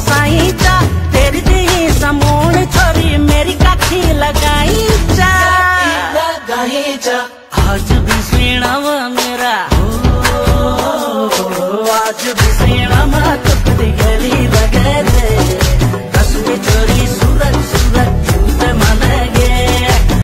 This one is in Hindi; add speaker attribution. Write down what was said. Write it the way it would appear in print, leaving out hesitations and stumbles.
Speaker 1: फसाई चा तेरी दी समून छोरी मेरी काठी लगाई चा आज भी सीना मेरा आज भी सीना मत